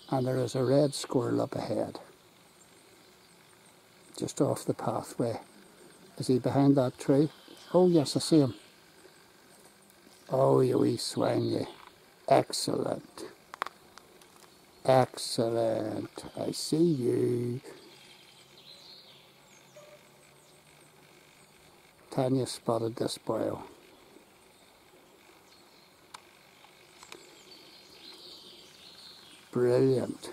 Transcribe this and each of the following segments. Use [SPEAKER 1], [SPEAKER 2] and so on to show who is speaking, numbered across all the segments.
[SPEAKER 1] And there is a red squirrel up ahead, just off the pathway. Is he behind that tree? Oh yes, I see him. Oh, you wee swine, you. Excellent. Excellent. I see you. Tanya spotted this sparrow. Brilliant.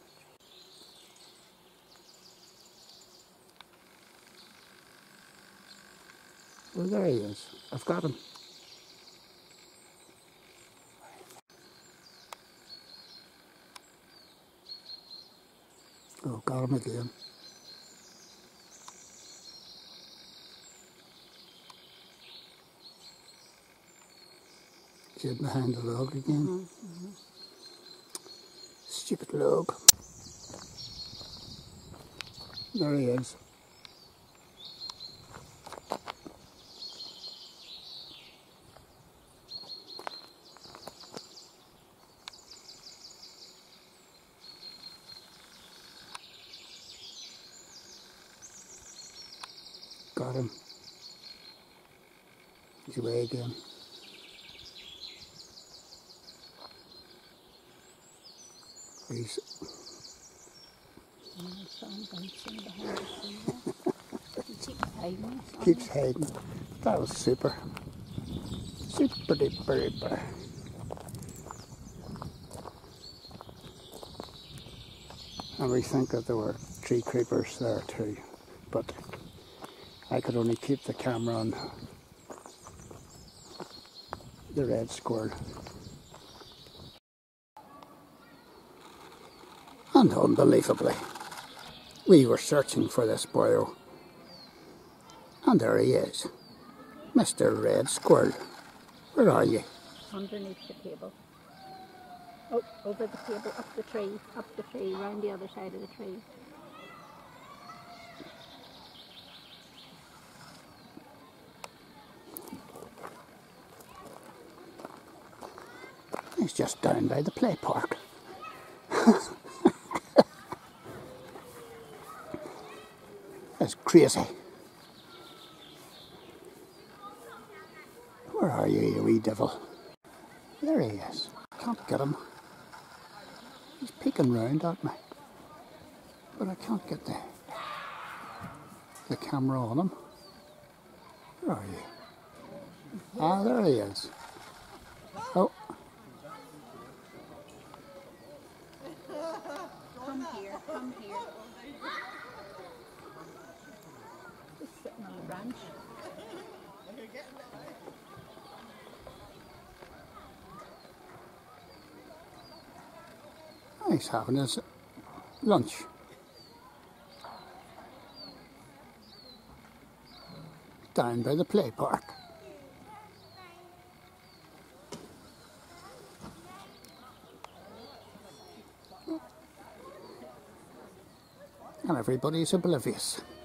[SPEAKER 1] Well, there he is. I've got him. Oh, got him again. He's hid behind the log again. Stupid log. There he is. Got him. He's away again. He's keeps hiding. That was super. Super duper duper. And we think that there were tree creepers there too, but I could only keep the camera on the red squirrel. And unbelievably, we were searching for this sparrow, and there he is, Mr. Red Squirrel. Where are you?
[SPEAKER 2] Underneath the table. Oh, over the table, up the tree, round the other side of the tree.
[SPEAKER 1] He's just down by the play park. That's crazy. Where are you, you wee devil? There he is. Can't get him. He's peeking round at me, but I can't get the camera on him. Where are you? Ah, there he is. Oh.
[SPEAKER 2] Come here, come here. Just sitting on the branch.
[SPEAKER 1] He's having his lunch. Down by the play park. And everybody's oblivious.